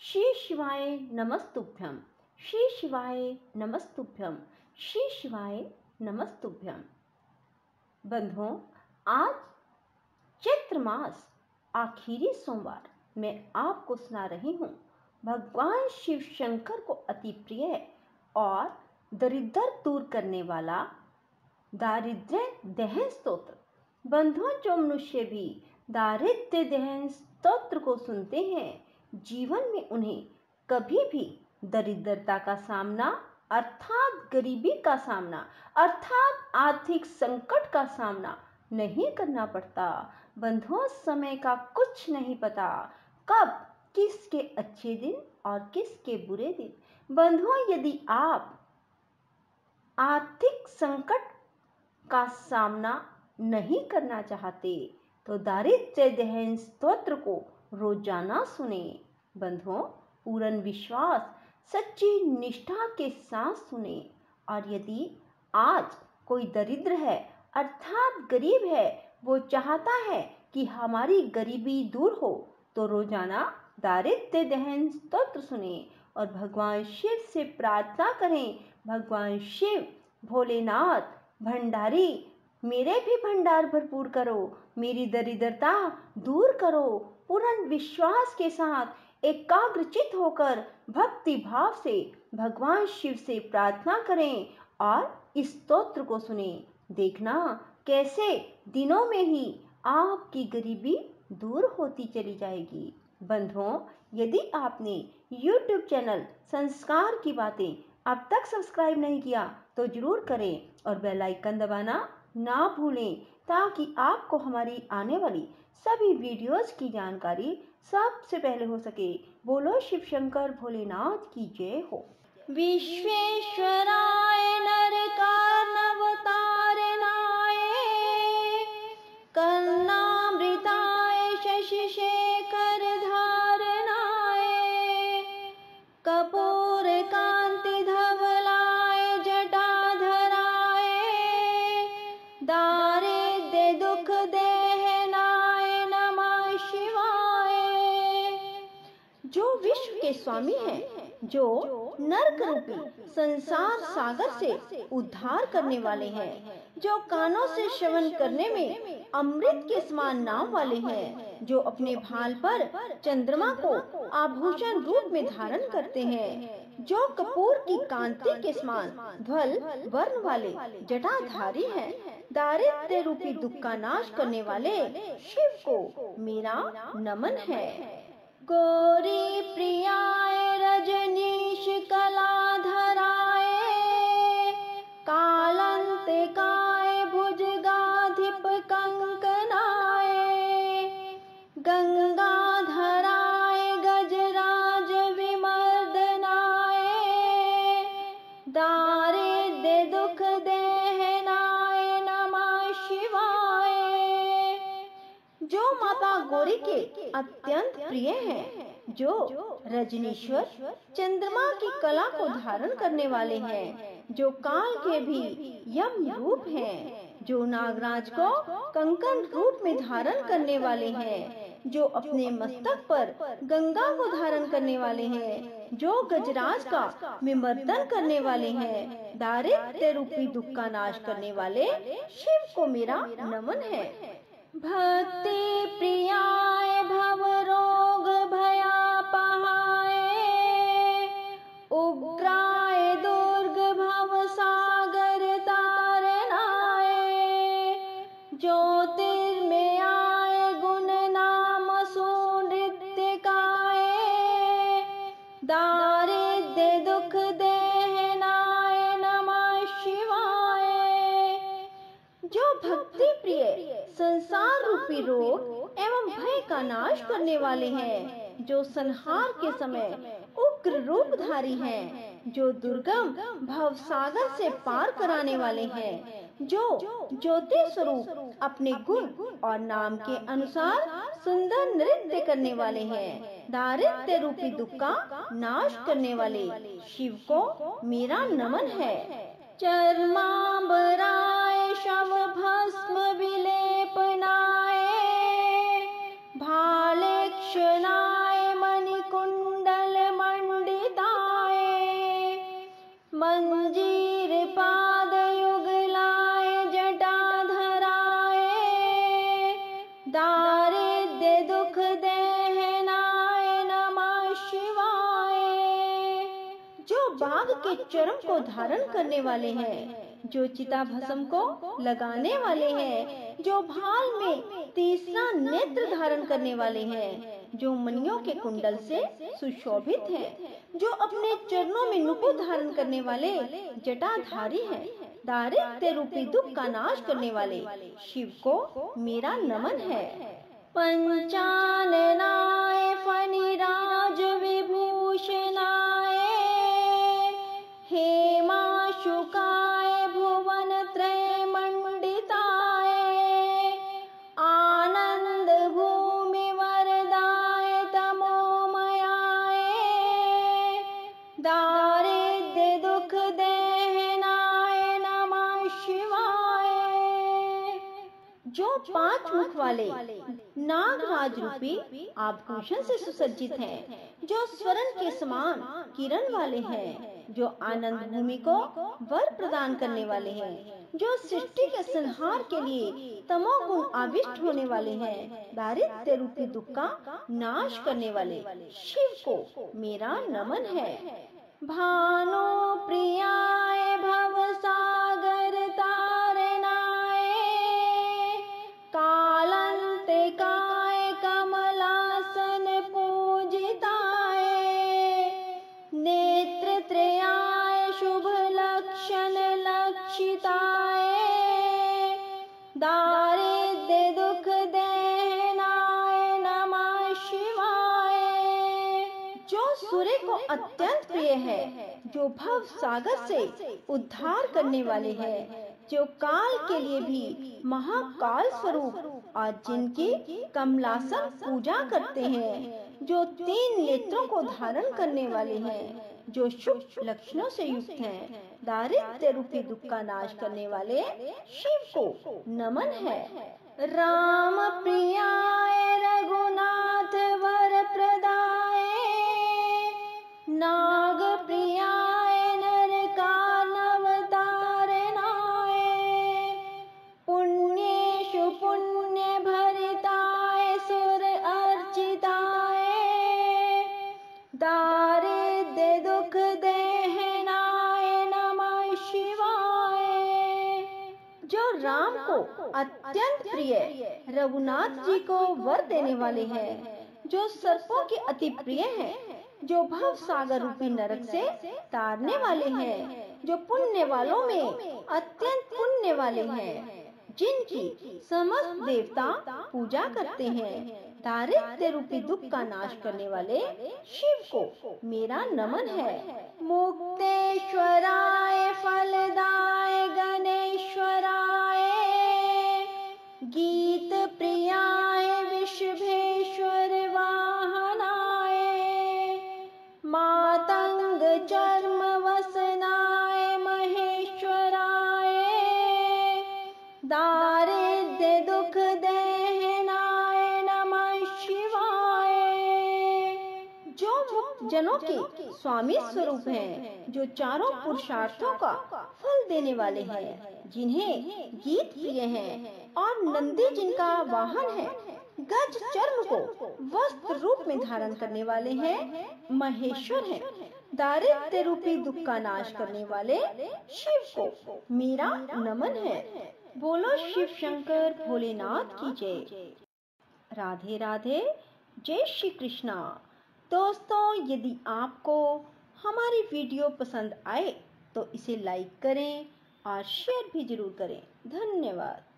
श्री शिवाय नमस्तुभ्यं। श्री शिवाय नमस्तुभ्यं। श्री शिवाय नमस्तुभ्यं। बंधुओं, आज चैत्र मास आखिरी सोमवार मैं आपको सुना रही हूँ भगवान शिव शंकर को अति प्रिय और दरिद्र दूर करने वाला दारिद्र्य दहन स्तोत्र। बंधुओं, जो मनुष्य भी दारिद्र्य दहन स्तोत्र को सुनते हैं, जीवन में उन्हें कभी भी दरिद्रता का सामना अर्थात गरीबी का सामना अर्थात आर्थिक संकट का सामना नहीं करना पड़ता। बंधुओं, समय का कुछ नहीं पता, कब किसके अच्छे दिन और किसके बुरे दिन। बंधुओं, यदि आप आर्थिक संकट का सामना नहीं करना चाहते तो दारिद्र्य दहन स्तोत्र को रोजाना सुने। बंधुओं, पूर्ण विश्वास सच्ची निष्ठा के साथ सुने। और यदि आज कोई दरिद्र है अर्थात गरीब है, वो चाहता है कि हमारी गरीबी दूर हो, तो रोजाना दारिद्र्य दहन स्तोत्र सुने और भगवान शिव से प्रार्थना करें। भगवान शिव, भोलेनाथ भंडारी, मेरे भी भंडार भरपूर करो, मेरी दरिद्रता दूर करो। पूर्ण विश्वास के साथ एकाग्रचित होकर भक्ति भाव से भगवान शिव से प्रार्थना करें और इस स्तोत्र को सुने। देखना कैसे दिनों में ही आपकी गरीबी दूर होती चली जाएगी। बंधुओं, यदि आपने YouTube चैनल संस्कार की बातें अब तक सब्सक्राइब नहीं किया तो जरूर करें और बेल आइकन दबाना ना भूलें, ताकि आपको हमारी आने वाली सभी वीडियोस की जानकारी सबसे पहले हो सके। बोलो शिव शंकर भोलेनाथ की जय हो। विश्वेश्वराय नरकार्णवतारणाय कर्णामृताय शशिशेखर धारणाय कपूर कांति धवलाय जटाधराय दारिद्र्य दुख दहनाय नमः शिवाय। जो विश्व के स्वामी हैं, जो नरक रूपी संसार सागर से उद्धार करने वाले हैं, जो कानों से श्रवण करने में अमृत के समान नाम वाले हैं, जो अपने भाल पर चंद्रमा को आभूषण रूप में धारण करते हैं, जो कपूर की कांति के समान ध्वल वर्ण वाले जटाधारी हैं, दारिद्र्य रूपी दुख का नाश करने वाले शिव को मेरा नमन है। गौरी प्रियाय रजनीश कलाधराय कालांतिकाय भुजगाधिप कंकनाय गंगाधराय गजराज विमर्दनाय दारिद्र्य दुख दहनाय नमः शिवाय। जो माता गौरी के अत्यंत प्रिय हैं, जो रजनीश्वर चंद्रमा की कला को धारण करने वाले हैं, जो काल के भी यम रूप हैं, जो नागराज को कंकन रूप में धारण करने वाले हैं, जो अपने मस्तक पर गंगा को धारण करने वाले हैं, जो गजराज का विमर्दन करने वाले हैं, दारिद्र्य रूपी दुख का नाश करने वाले शिव को मेरा नमन है। भक्ति प्रियाय भवरोग भयापहाय उग्राय दुर्ग भव सागर तारणाय ज्योतिर्मयाय गुण नाम सुनृत्यकाय दारिद्र्य दुख दहनाय नमः शिवाय। जो भक्ति प्रिय संसार रूपी रोग एवं भय का नाश करने वाले हैं, जो संहार के समय उग्र रूपधारी हैं, जो दुर्गम भव सागर से पार कराने वाले हैं, जो ज्योति स्वरूप अपने गुण और नाम के अनुसार सुंदर नृत्य करने वाले हैं, दारिद्र्य रूपी दुख का नाश करने वाले शिव को मेरा नमन है। चर्मांबराय शव भस्म विलेपनाय भालेक्षणाय मणिकुंडल दारिद्र्य दुख दहनाय नमः शिवाय। जो बाघ के चर्म को धारण करने वाले हैं, जो चिता भस्म को लगाने वाले हैं, जो भाल में तीसरा नेत्र धारण करने वाले हैं, जो मणियों के कुंडल से सुशोभित हैं, जो अपने चरणों में नुपुर धारण करने वाले जटाधारी हैं, दारिद्र्य रूपी दुख का नाश करने वाले शिव को मेरा नमन है। पंचाननाय फणिराज विभूषणाय हेमाशुकाय भुवन त्रय मंडिताय आनंद भूमि वरदाय तमोमयाय दारिद्र्य दुख दहनाय नमः शिवाय। जो 5 मुख वाले नागराज रूपी आभूषण से सुसज्जित हैं, जो स्वर्ण के समान किरण वाले हैं, जो आनंद भूमि को वर प्रदान करने वाले हैं, जो सृष्टि के संहार के लिए तमोगुण आविष्ट होने वाले हैं, दारिद्र्य रूपी दुख का नाश करने वाले शिव को मेरा नमन है। भानु प्रियाय भवसागर तारणाय कालांतिकाय कमलासन पूजिताय नेत्रत्रयाय शुभ लक्षण लक्षिताय दारिद्र्य दुख दहनाय नमः शिवाय। जो सूर्य को अत्यंत प्रिय है, जो भव सागर से उद्धार करने वाले हैं, जो काल के लिए भी महाकाल स्वरूप और जिनकी कमलासन पूजा करते हैं, जो 3 नेत्रों को धारण करने वाले हैं, जो शुभ लक्षणों से युक्त हैं, दारिद्र्य रूपी दुख का नाश करने वाले शिव को नमन है। राम प्रियाय रघुनाथ वर प्रदाय नाग प्रियाय नरकानव तारणाय पुण्येषु पुण्य भरिताय सुर अर्चिताय दारिद्र्य दुख दहनाय नमः शिवाय। जो राम को अत्यंत प्रिय रघुनाथ जी को वर देने वाले हैं, जो सर्पों के अति प्रिय हैं, जो भव सागर रूपी नरक से तारने वाले हैं, जो पुण्य वालों में अत्यंत पुण्य वाले हैं, जिनकी समस्त देवता पूजा करते हैं, दारिद्र्य रूपी दुख का नाश करने वाले शिव को मेरा नमन है। मुक्तेश्वराय फलदाय गणेश्वराय गीत प्रियाय विश्वेश्वर वाहनाय मातंग चर्म वसनाय महेश्वराय दारिद्र्य दुख दहनाय नमः शिवाय। जो मुक्त जनों के स्वामी स्वरूप हैं, जो चारों पुरुषार्थों का फल देने वाले हैं, जिन्हें गीत प्रिय हैं और नंदी जिनका वाहन है, गज चर्म को वस्त्र रूप में धारण करने वाले हैं, महेश्वर हैं, दारिद्र्य रूपी दुख का नाश करने वाले शिव को मेरा नमन है। बोलो शिव शंकर भोलेनाथ की जय। राधे राधे, जय श्री कृष्णा। दोस्तों, यदि आपको हमारी वीडियो पसंद आए तो इसे लाइक करें और शेयर भी जरूर करें। धन्यवाद।